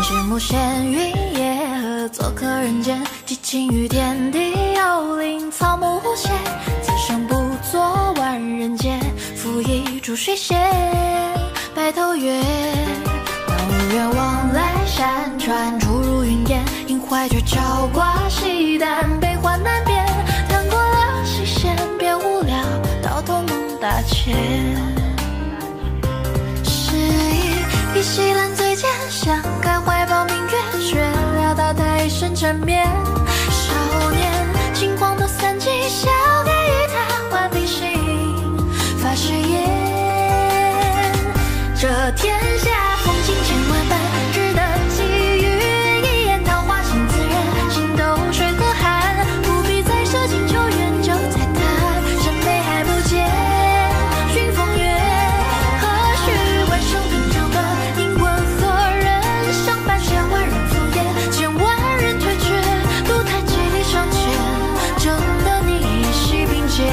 纸木闲云野鹤，做客人间，寄情于天地幽灵，草木无邪，此生不做万人间，负一株水仙，白头月。无缘往来山川，出入云烟，因怀绝朝挂西单，悲欢难辨，谈过了西弦，别无聊，到头梦大千。诗意依稀烂醉间，想开怀抱明月，却料到太深缠绵。少年轻狂都散尽，笑给与他换平心，发誓言，这天下风景千万般，只得寄予一眼，桃花心自然，心斗水和寒，不必再涉金秋远，就再谈山眉还不见寻风月，何须万生平长短，因问何人相伴，千万人敷衍，千万人推却，独太几里相牵，正得你一袭并肩。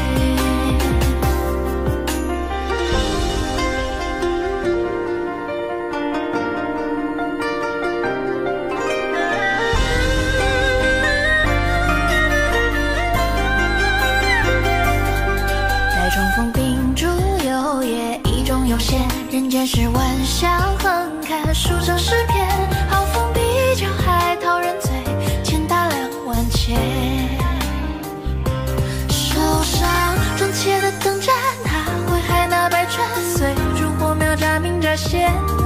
重逢秉烛游夜，意中有限，人间世玩笑横看，书上诗篇，好风比酒还讨人醉，钱大2万钱。手上装切的灯盏，他会还那百川，随烛火苗乍明乍现。